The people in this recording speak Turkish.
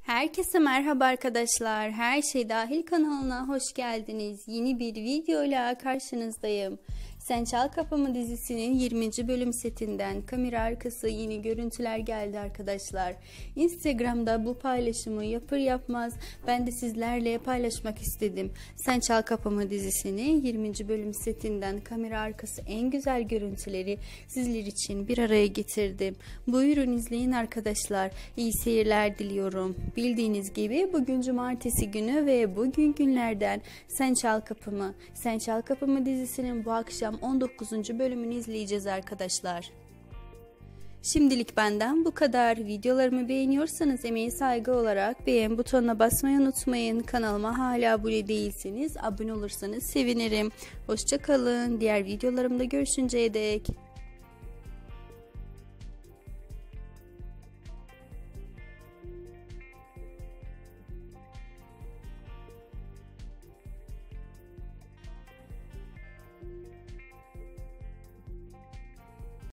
Herkese merhaba arkadaşlar. Her şey dahil kanalına hoş geldiniz. Yeni bir videoyla karşınızdayım. Sen Çal Kapımı dizisinin 20. bölüm setinden kamera arkası yeni görüntüler geldi arkadaşlar. Instagram'da bu paylaşımı yapır yapmaz ben de sizlerle paylaşmak istedim. Sen Çal Kapımı dizisinin 20. bölüm setinden kamera arkası en güzel görüntüleri sizler için bir araya getirdim. Buyurun izleyin arkadaşlar. İyi seyirler diliyorum. Bildiğiniz gibi bugün cumartesi günü ve bugün günlerden Sen Çal Kapımı. Sen Çal Kapımı dizisinin bu akşam 19. bölümünü izleyeceğiz arkadaşlar. Şimdilik benden bu kadar. Videolarımı beğeniyorsanız emeğe saygı olarak beğen butonuna basmayı unutmayın. Kanalıma hala abone değilseniz abone olursanız sevinirim. Hoşça kalın. Diğer videolarımda görüşünceye dek.